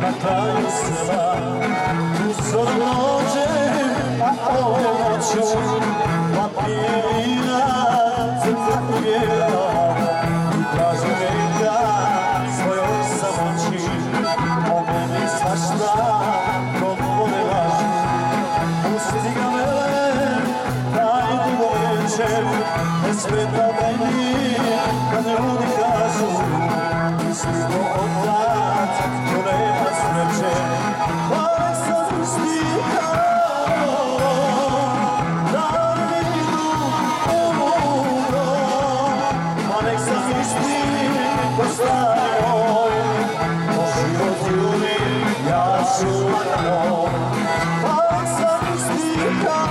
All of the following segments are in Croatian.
na kraju sela. Tu zor noće, a ovom noću papije vina crta uvijela i traži reka svojoj samoći. O meni svašta govore laži, pusti ga mele, daj dugo večer, ne smeta meni kad ljudi kažu istino odat, ko nema sreće. Pa nek sam istihao, da ne vidu umro, pa nek sam istih postavio, po život ljudi ja ću lagano. Pa nek sam istihao,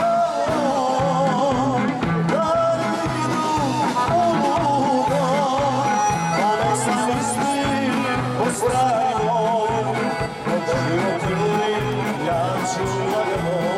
da ne vidu umro, pa nek sam istih postavio, po život ljudi ja ću lagano.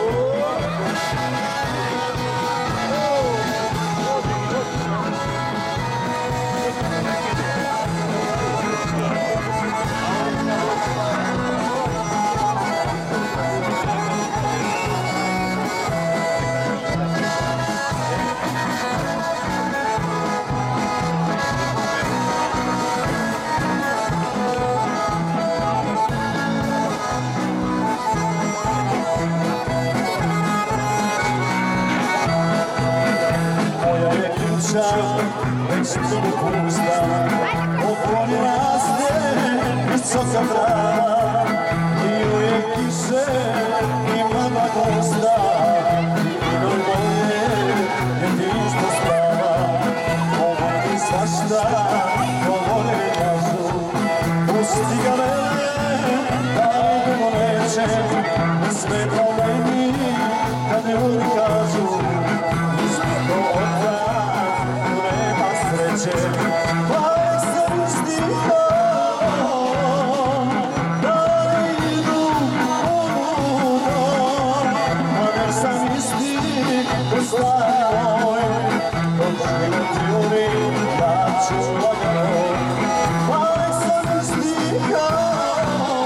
Već tu pusta, otvori razne visoka vrata i uvijek kiše i mlada gosta i vino moje jedinstvo strava. Ovo mi svašta govore mi kažu, pusti ga mene, daj dugo neće, ne smeta meni kad ljudi kažu istino odat, ko nema sreće. Pa nek sam istihao, da ne idu umro, pa nek sam istih postavio, dok život ljudi ja ću lagano. Pa nek sam istihao,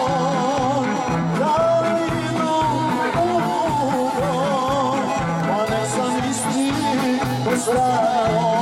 da ne idu umro, pa nek sam istih postavio,